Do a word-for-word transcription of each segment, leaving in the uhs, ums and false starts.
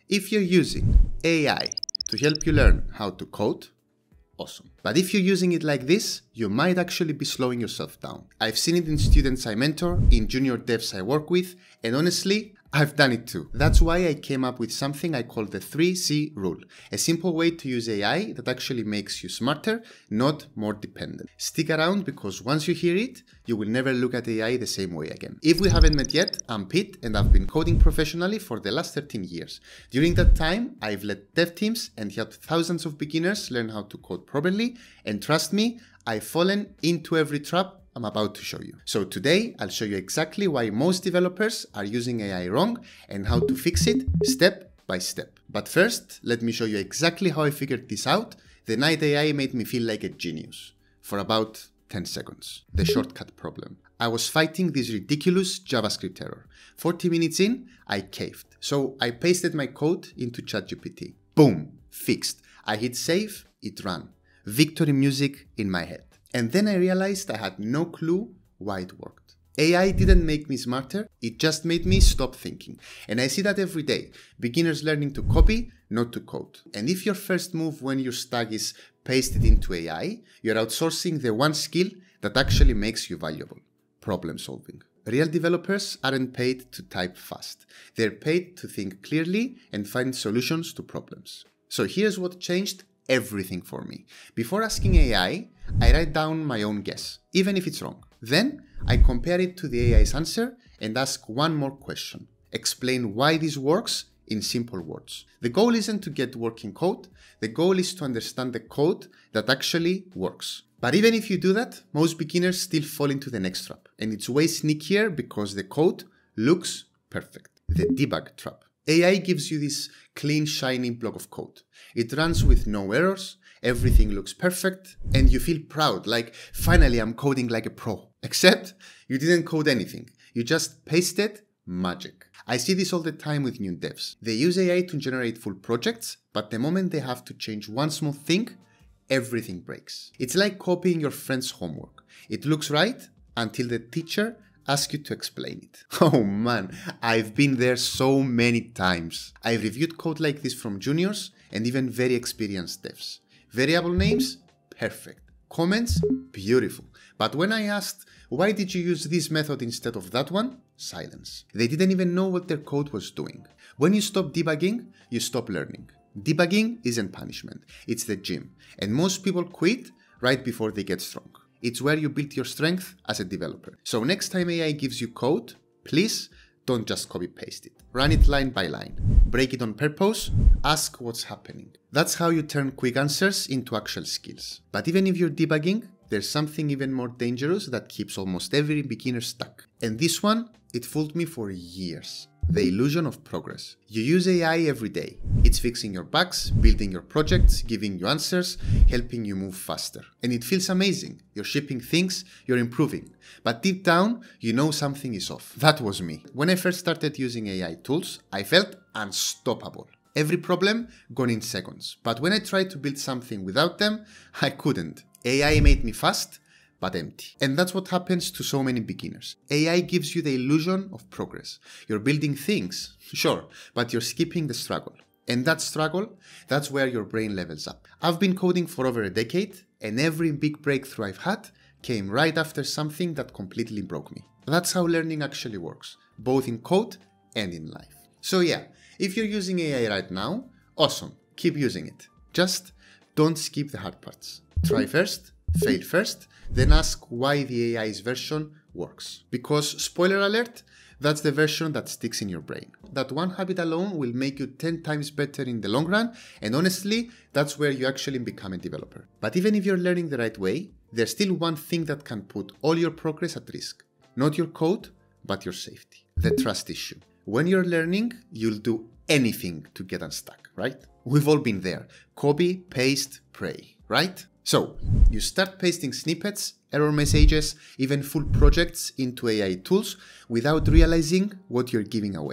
If you're using A I to help you learn how to code, awesome. But if you're using it like this, you might actually be slowing yourself down. I've seen it in students I mentor, in junior devs I work with, and honestly, I've done it too. That's why I came up with something I call the three C rule, a simple way to use A I that actually makes you smarter, not more dependent. Stick around because once you hear it, you will never look at A I the same way again. If we haven't met yet, I'm Pete and I've been coding professionally for the last thirteen years. During that time, I've led dev teams and helped thousands of beginners learn how to code properly, and trust me, I've fallen into every trap I'm about to show you. So today, I'll show you exactly why most developers are using A I wrong and how to fix it step by step. But first, let me show you exactly how I figured this out the night A I made me feel like a genius. For about ten seconds. The shortcut problem. I was fighting this ridiculous JavaScript error. forty minutes in, I caved. So I pasted my code into ChatGPT. Boom! Fixed. I hit save, it ran. Victory music in my head. And then I realized I had no clue why it worked. A I didn't make me smarter, it just made me stop thinking. And I see that every day. Beginners learning to copy, not to code. And if your first move when you're stuck is paste it into A I, you're outsourcing the one skill that actually makes you valuable. Problem solving. Real developers aren't paid to type fast. They're paid to think clearly and find solutions to problems. So here's what changed everything for me. Before asking A I, I write down my own guess, even if it's wrong. Then I compare it to the A I's answer and ask one more question. Explain why this works in simple words. The goal isn't to get working code, the goal is to understand the code that actually works. But even if you do that, most beginners still fall into the next trap. And it's way sneakier because the code looks perfect. The debug trap. A I gives you this clean, shiny block of code. It runs with no errors, everything looks perfect, and you feel proud, like finally I'm coding like a pro. Except you didn't code anything. You just pasted magic. I see this all the time with new devs. They use A I to generate full projects, but the moment they have to change one small thing, everything breaks. It's like copying your friend's homework. It looks right until the teacher ask you to explain it. Oh man, I've been there so many times. I've reviewed code like this from juniors and even very experienced devs. Variable names? Perfect. Comments? Beautiful. But when I asked, why did you use this method instead of that one? Silence. They didn't even know what their code was doing. When you stop debugging, you stop learning. Debugging isn't punishment, it's the gym. And most people quit right before they get strong. It's where you build your strength as a developer. So next time A I gives you code, please don't just copy paste it. Run it line by line. Break it on purpose. Ask what's happening. That's how you turn quick answers into actual skills. But even if you're debugging, there's something even more dangerous that keeps almost every beginner stuck. And this one, it fooled me for years. The illusion of progress. You use A I every day. It's fixing your bugs, building your projects, giving you answers, helping you move faster. And it feels amazing. You're shipping things, you're improving. But deep down, you know something is off. That was me. When I first started using A I tools, I felt unstoppable. Every problem gone in seconds. But when I tried to build something without them, I couldn't. A I made me fast, but empty. And that's what happens to so many beginners. A I gives you the illusion of progress. You're building things, sure, but you're skipping the struggle. And that struggle, that's where your brain levels up. I've been coding for over a decade, and every big breakthrough I've had came right after something that completely broke me. That's how learning actually works, both in code and in life. So yeah, if you're using A I right now, awesome, keep using it. Just don't skip the hard parts. Try first, fail first, then ask why the A I's version works. Because, spoiler alert, that's the version that sticks in your brain. That one habit alone will make you ten times better in the long run, and honestly, that's where you actually become a developer. But even if you're learning the right way, there's still one thing that can put all your progress at risk. Not your code, but your safety. The trust issue. When you're learning, you'll do anything to get unstuck, right? We've all been there. Copy, paste, pray, right? So, you start pasting snippets, error messages, even full projects into A I tools without realizing what you're giving away.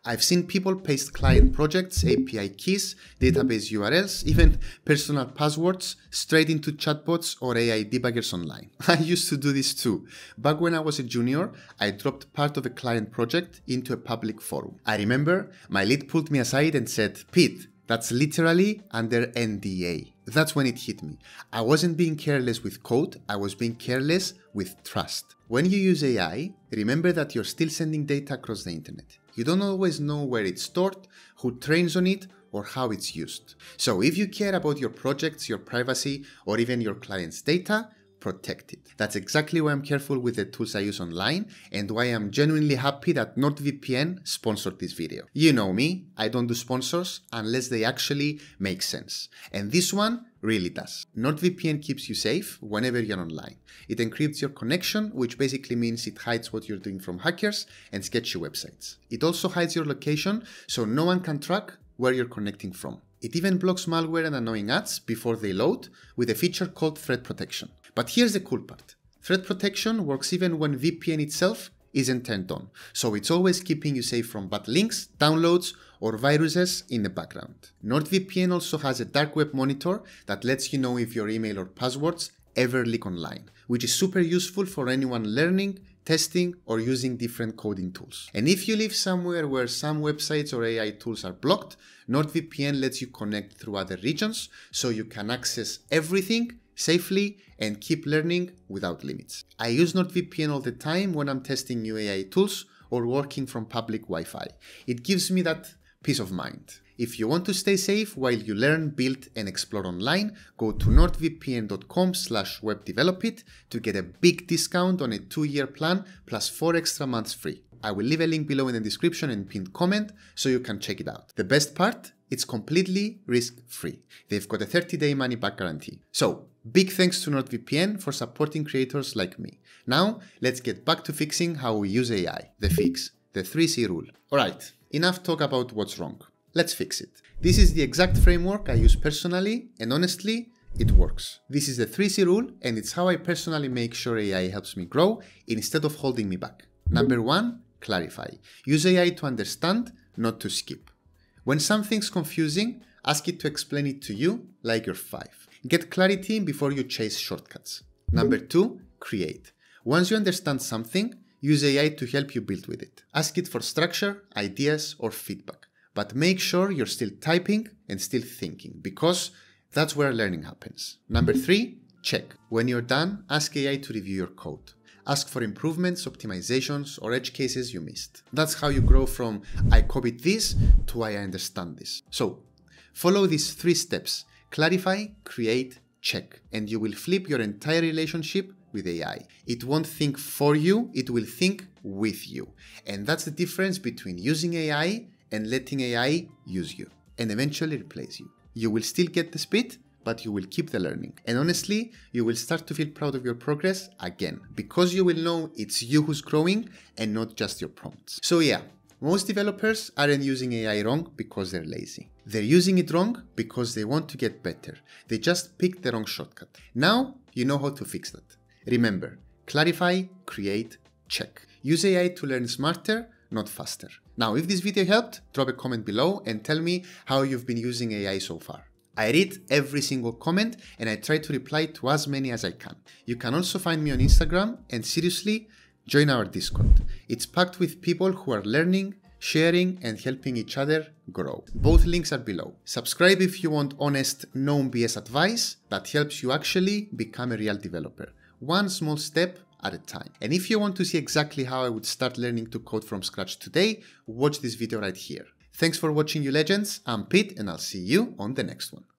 I've seen people paste client projects, A P I keys, database U R Ls, even personal passwords straight into chatbots or A I debuggers online. I used to do this too. Back when I was a junior, I dropped part of a client project into a public forum. I remember my lead pulled me aside and said, "Pete, that's literally under N D A." That's when it hit me. I wasn't being careless with code, I was being careless with trust. When you use A I, remember that you're still sending data across the internet. You don't always know where it's stored, who trains on it, or how it's used. So if you care about your projects, your privacy, or even your client's data, protect it. That's exactly why I'm careful with the tools I use online and why I'm genuinely happy that NordVPN sponsored this video. You know me, I don't do sponsors unless they actually make sense. And this one really does. NordVPN keeps you safe whenever you're online. It encrypts your connection, which basically means it hides what you're doing from hackers and sketchy websites. It also hides your location so no one can track where you're connecting from. It even blocks malware and annoying ads before they load with a feature called threat protection. But here's the cool part. Threat protection works even when V P N itself isn't turned on, so it's always keeping you safe from bad links, downloads, or viruses in the background. NordVPN also has a dark web monitor that lets you know if your email or passwords ever leak online, which is super useful for anyone learning, testing, or using different coding tools. And if you live somewhere where some websites or A I tools are blocked, NordVPN lets you connect through other regions so you can access everything safely and keep learning without limits. I use NordVPN all the time when I'm testing new A I tools or working from public Wi-Fi. It gives me that peace of mind. If you want to stay safe while you learn, build, and explore online, go to nordvpn.com slash webdevelopit to get a big discount on a two-year plan plus four extra months free. I will leave a link below in the description and pinned comment so you can check it out. The best part? It's completely risk-free. They've got a thirty day money-back guarantee. So, big thanks to NordVPN for supporting creators like me. Now, let's get back to fixing how we use A I. The fix. The three C rule. Alright, enough talk about what's wrong. Let's fix it. This is the exact framework I use personally, and honestly, it works. This is the three C rule, and it's how I personally make sure A I helps me grow instead of holding me back. Number one, clarify. Use A I to understand, not to skip. When something's confusing, ask it to explain it to you like you're five. Get clarity before you chase shortcuts. Number two, create. Once you understand something, use A I to help you build with it. Ask it for structure, ideas, or feedback. But make sure you're still typing and still thinking, because that's where learning happens. Number three, check. When you're done, ask A I to review your code. Ask for improvements, optimizations, or edge cases you missed. That's how you grow from I copied this to I understand this. So, follow these three steps. Clarify, create, check, and you will flip your entire relationship with A I. It won't think for you, it will think with you. And that's the difference between using A I and letting A I use you and eventually replace you. You will still get the speed, but you will keep the learning. And honestly, you will start to feel proud of your progress again, because you will know it's you who's growing and not just your prompts. So yeah, most developers aren't using A I wrong because they're lazy. They're using it wrong because they want to get better. They just picked the wrong shortcut. Now, you know how to fix that. Remember, clarify, create, check. Use A I to learn smarter, not faster. Now, if this video helped, drop a comment below and tell me how you've been using A I so far. I read every single comment and I try to reply to as many as I can. You can also find me on Instagram and seriously, join our Discord. It's packed with people who are learning, sharing and helping each other grow. Both links are below. Subscribe if you want honest, no B S advice that helps you actually become a real developer. One small step at a time. And if you want to see exactly how I would start learning to code from scratch today, watch this video right here. Thanks for watching, you legends. I'm Pete and I'll see you on the next one.